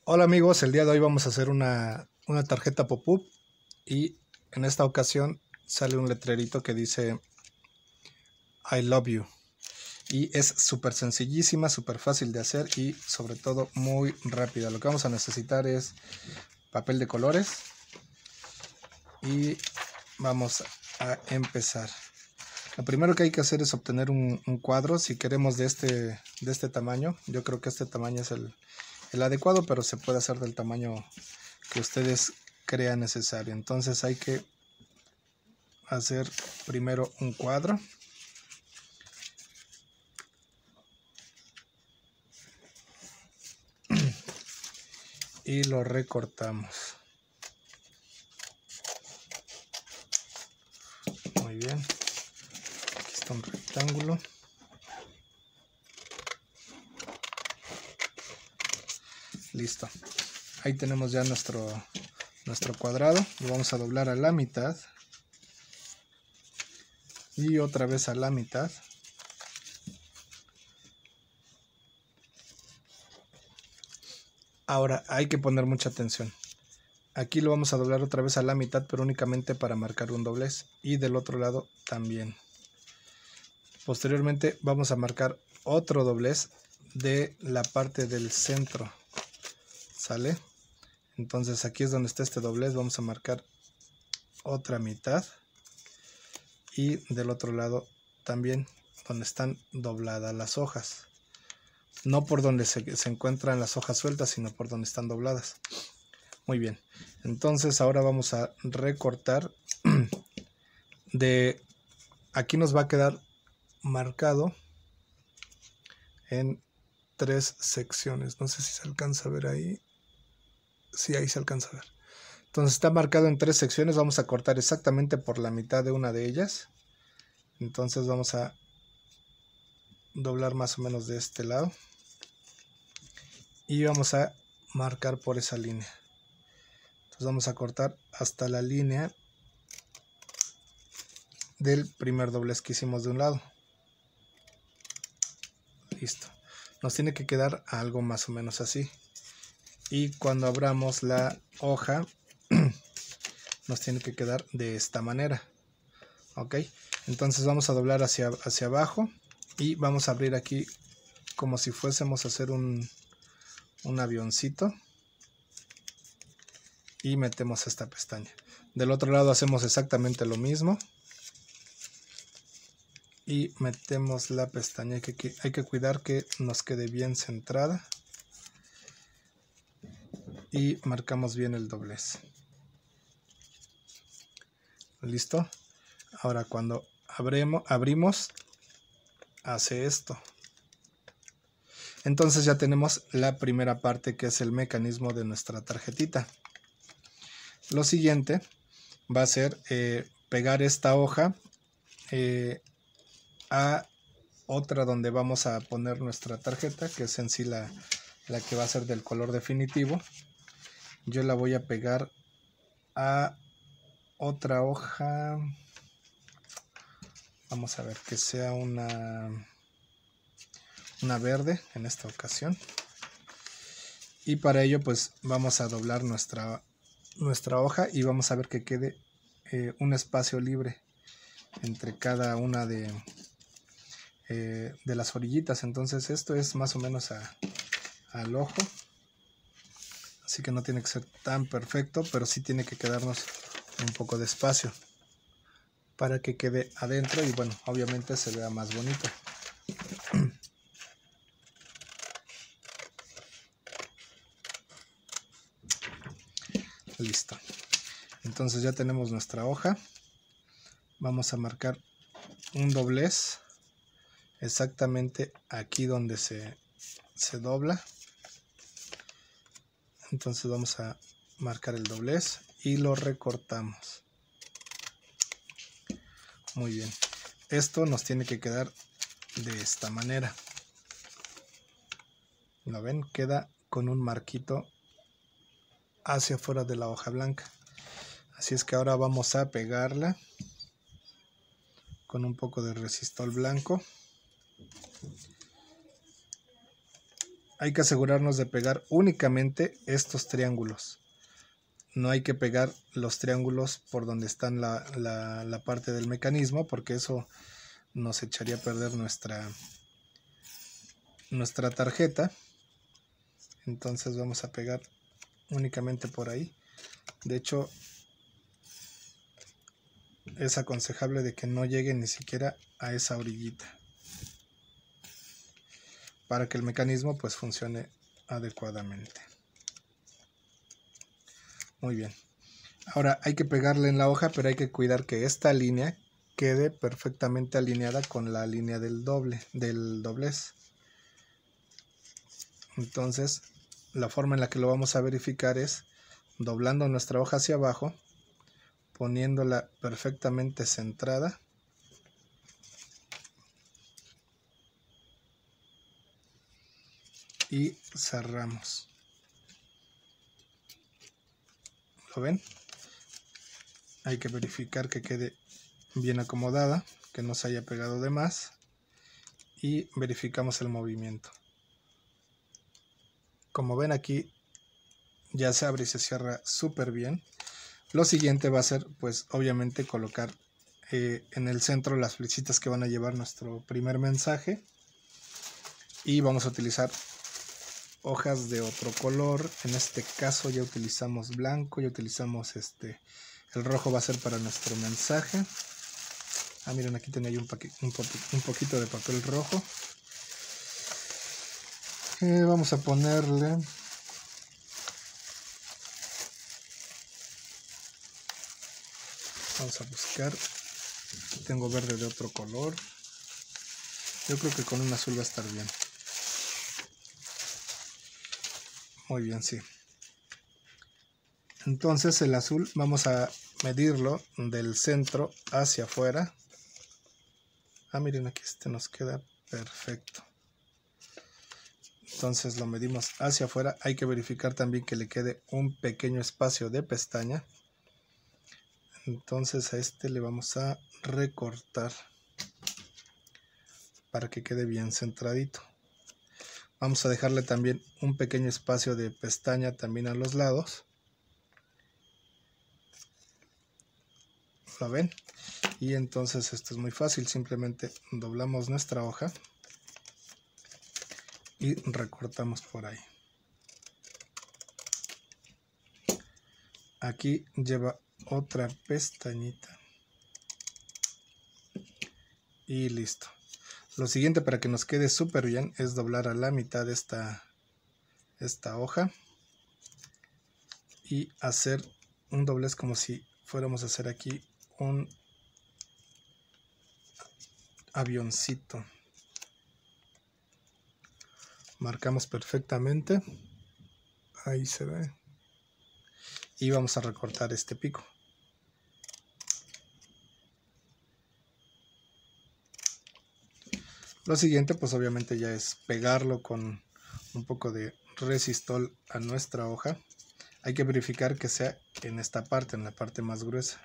Hola amigos, el día de hoy vamos a hacer una tarjeta pop-up y en esta ocasión sale un letrerito que dice I love you y es súper sencillísima, súper fácil de hacer y sobre todo muy rápida. Lo que vamos a necesitar es papel de colores y vamos a empezar. Lo primero que hay que hacer es obtener un cuadro. Si queremos de este tamaño, yo creo que este tamaño es el adecuado, pero se puede hacer del tamaño que ustedes crean necesario. Entonces hay que hacer primero un cuadro. Y lo recortamos. Muy bien. Aquí está un rectángulo. Listo. Ahí tenemos ya nuestro cuadrado. Lo vamos a doblar a la mitad. Y otra vez a la mitad. Ahora hay que poner mucha atención. Aquí lo vamos a doblar otra vez a la mitad, pero únicamente para marcar un doblez. Y del otro lado también. Posteriormente vamos a marcar otro doblez de la parte del centro. ¿Sale? Entonces aquí es donde está este doblez. Vamos a marcar otra mitad. Y del otro lado también, donde están dobladas las hojas. No por donde se encuentran las hojas sueltas, sino por donde están dobladas. Muy bien. Entonces ahora vamos a recortar. De aquí nos va a quedar marcado en 3 secciones. No sé si se alcanza a ver ahí. Sí, ahí se alcanza a ver. Entonces está marcado en 3 secciones. Vamos a cortar exactamente por la mitad de una de ellas. Entonces vamos a doblar más o menos de este lado. Y vamos a marcar por esa línea. Entonces vamos a cortar hasta la línea del primer doblez que hicimos de un lado. Listo. Nos tiene que quedar algo más o menos así. Y cuando abramos la hoja nos tiene que quedar de esta manera. Ok. Entonces vamos a doblar hacia abajo y vamos a abrir aquí como si fuésemos a hacer un avioncito. Y metemos esta pestaña. Del otro lado hacemos exactamente lo mismo. Y metemos la pestaña. Hay que cuidar que nos quede bien centrada. Y marcamos bien el doblez. Listo. Ahora cuando abrimos hace esto. Entonces ya tenemos la primera parte, que es el mecanismo de nuestra tarjetita. Lo siguiente va a ser pegar esta hoja a otra donde vamos a poner nuestra tarjeta, que es en sí la que va a ser del color definitivo. Yo la voy a pegar a otra hoja. Vamos a ver que sea una verde en esta ocasión. Y para ello pues vamos a doblar nuestra hoja y vamos a ver que quede un espacio libre entre cada una de las orillitas. Entonces esto es más o menos al ojo, así que no tiene que ser tan perfecto, pero sí tiene que quedarnos un poco de espacio para que quede adentro y bueno, obviamente se vea más bonito. Listo. Entonces ya tenemos nuestra hoja. Vamos a marcar un doblez exactamente aquí donde se dobla. Entonces vamos a marcar el doblez y lo recortamos. Muy bien. Esto nos tiene que quedar de esta manera. ¿Lo ven? Queda con un marquito hacia afuera de la hoja blanca. Así es que ahora vamos a pegarla con un poco de resistol blanco. hay que asegurarnos de pegar únicamente estos triángulos. No hay que pegar los triángulos por donde están la parte del mecanismo, porque eso nos echaría a perder nuestra tarjeta. Entonces vamos a pegar únicamente por ahí. De hecho, es aconsejable de que no llegue ni siquiera a esa orillita, para que el mecanismo pues funcione adecuadamente. Muy bien. Ahora hay que pegarle en la hoja, pero hay que cuidar que esta línea quede perfectamente alineada con la línea del doblez. Entonces, la forma en la que lo vamos a verificar es doblando nuestra hoja hacia abajo, poniéndola perfectamente centrada. Y cerramos. ¿Lo ven? Hay que verificar que quede bien acomodada, que no se haya pegado de más, y verificamos el movimiento. Como ven, aquí ya se abre y se cierra súper bien. Lo siguiente va a ser pues obviamente colocar en el centro las flechitas que van a llevar nuestro primer mensaje, y vamos a utilizar hojas de otro color. En este caso ya utilizamos blanco, ya utilizamos el rojo, va a ser para nuestro mensaje. Miren, aquí tenía yo un poquito de papel rojo. Vamos a ponerle vamos a buscar. Aquí tengo verde de otro color. Yo creo que con un azul va a estar bien. Muy bien, sí. Entonces el azul vamos a medirlo del centro hacia afuera. Miren, aquí nos queda perfecto. Entonces lo medimos hacia afuera. Hay que verificar también que le quede un pequeño espacio de pestaña. Entonces a le vamos a recortar para que quede bien centradito. Vamos a dejarle también un pequeño espacio de pestaña también a los lados. ¿Lo ven? Y entonces esto es muy fácil. Simplemente doblamos nuestra hoja y recortamos por ahí. Aquí lleva otra pestañita. Y listo. Lo siguiente, para que nos quede súper bien, es doblar a la mitad esta hoja y hacer un doblez como si fuéramos a hacer aquí un avioncito. Marcamos perfectamente. Ahí se ve. Y vamos a recortar este pico. Lo siguiente pues obviamente ya es pegarlo con un poco de resistol a nuestra hoja. Hay que verificar que sea en esta parte, en la parte más gruesa.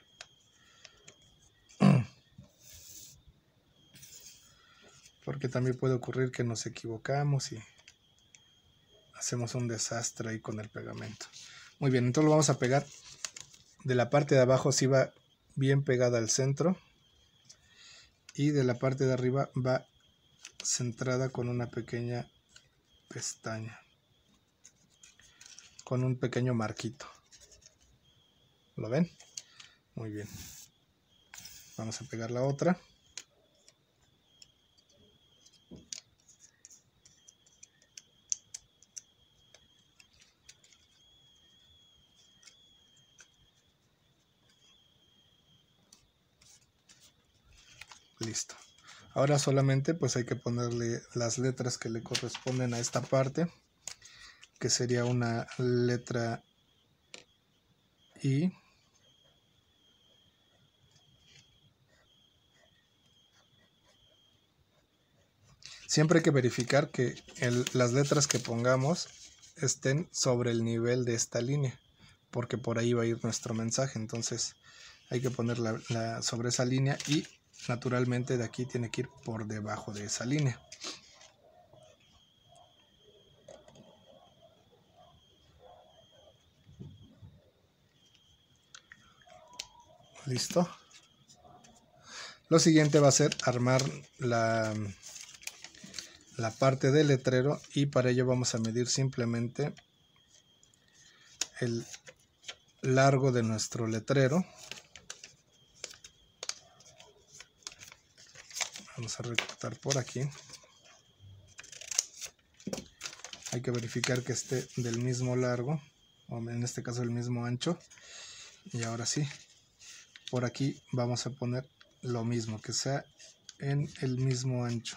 Porque también puede ocurrir que nos equivocamos y hacemos un desastre ahí con el pegamento. Muy bien, entonces lo vamos a pegar de la parte de abajo, si va bien pegada al centro, y de la parte de arriba va centrada con una pequeña pestaña, con un pequeño marquito. ¿Lo ven? Muy bien. Vamos a pegar la otra. Listo. Ahora solamente pues hay que ponerle las letras que le corresponden a esta parte, que sería una letra I. Siempre hay que verificar que las letras que pongamos estén sobre el nivel de esta línea, porque por ahí va a ir nuestro mensaje. Entonces hay que ponerla sobre esa línea, y naturalmente de aquí tiene que ir por debajo de esa línea. Listo. Lo siguiente va a ser armar la parte del letrero, y para ello vamos a medir simplemente el largo de nuestro letrero. Vamos a recortar por aquí. Hay que verificar que esté del mismo largo, o en este caso el mismo ancho. Y ahora sí, por aquí vamos a poner lo mismo, que sea en el mismo ancho.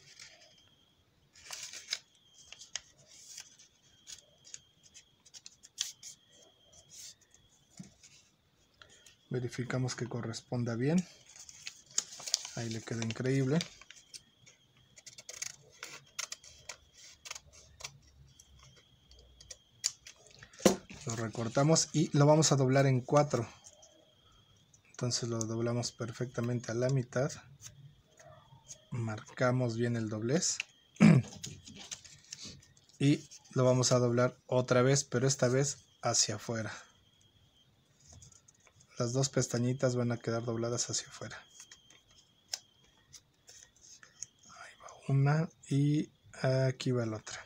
Verificamos que corresponda bien. Ahí le queda increíble. Lo recortamos y lo vamos a doblar en 4. Entonces lo doblamos perfectamente a la mitad. Marcamos bien el doblez. Y lo vamos a doblar otra vez, pero esta vez hacia afuera. Las dos pestañitas van a quedar dobladas hacia afuera. Ahí va una y aquí va la otra.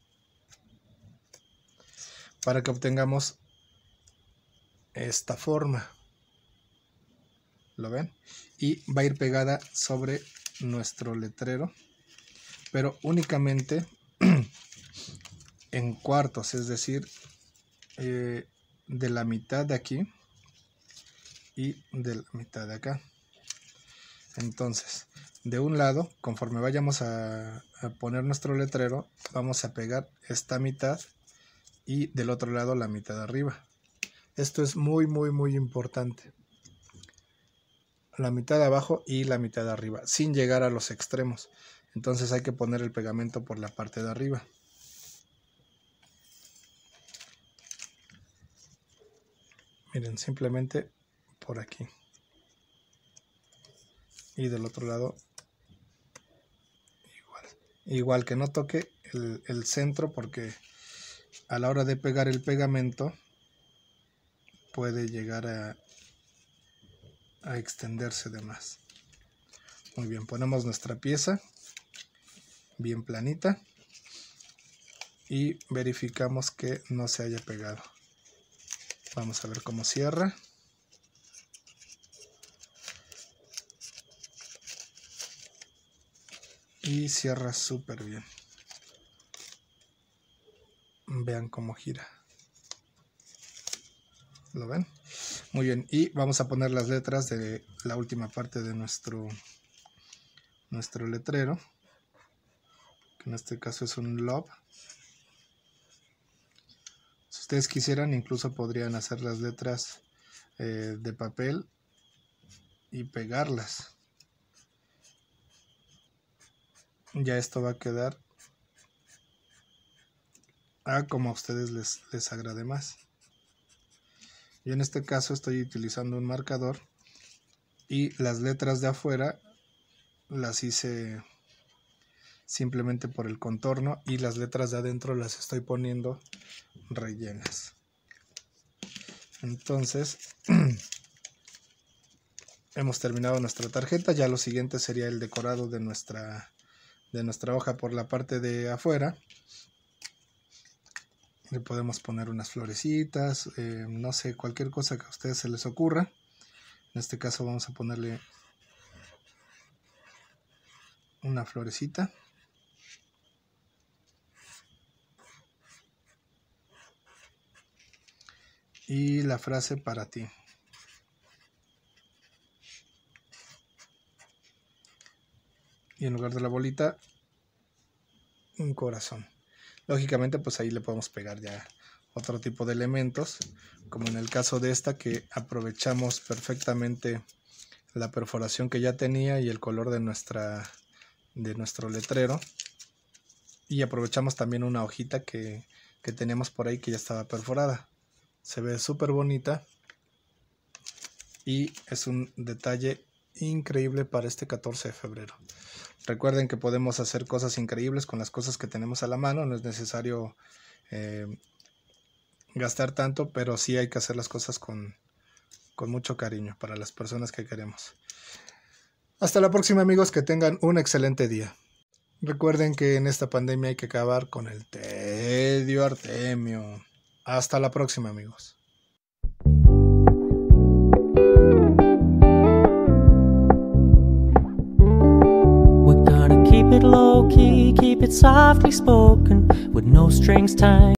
Para que obtengamos esta forma. ¿Lo ven? Y va a ir pegada sobre nuestro letrero, pero únicamente en cuartos, es decir, de la mitad de aquí y de la mitad de acá. Entonces, de un lado, conforme vayamos a poner nuestro letrero, vamos a pegar esta mitad, y del otro lado la mitad de arriba. Esto es muy importante. La mitad de abajo y la mitad de arriba, sin llegar a los extremos. Entonces hay que poner el pegamento por la parte de arriba. Miren, simplemente por aquí. Y del otro lado igual que no toque el centro, porque a la hora de pegar el pegamento puede llegar a extenderse de más. Muy bien, ponemos nuestra pieza bien planita y verificamos que no se haya pegado. Vamos a ver cómo cierra. Y cierra súper bien. Vean cómo gira. ¿Lo ven? Muy bien. Y vamos a poner las letras de la última parte de nuestro letrero, que en este caso es un love. Si ustedes quisieran, incluso podrían hacer las letras de papel y pegarlas. Ya esto va a quedar como a ustedes les agrade más. Yo en este caso estoy utilizando un marcador, y las letras de afuera las hice simplemente por el contorno, y las letras de adentro las estoy poniendo rellenas. Entonces hemos terminado nuestra tarjeta. Ya lo siguiente sería el decorado de nuestra hoja por la parte de afuera. Le podemos poner unas florecitas, no sé, cualquier cosa que a ustedes se les ocurra. En este caso vamos a ponerle una florecita. Y la frase para ti. Y en lugar de la bolita, un corazón. Lógicamente pues ahí le podemos pegar ya otro tipo de elementos, como en el caso de esta, que aprovechamos perfectamente la perforación que ya tenía y el color de nuestro letrero, y aprovechamos también una hojita que teníamos por ahí que ya estaba perforada. Se ve súper bonita y es un detalle increíble para este 14 de febrero. Recuerden que podemos hacer cosas increíbles con las cosas que tenemos a la mano. No es necesario gastar tanto, pero sí hay que hacer las cosas con con mucho cariño para las personas que queremos. Hasta la próxima, amigos, que tengan un excelente día. Recuerden que en esta pandemia hay que acabar con el tedio Artemio. Hasta la próxima, amigos. We're gonna keep it low key, keep it softly spoken, with no strings tied.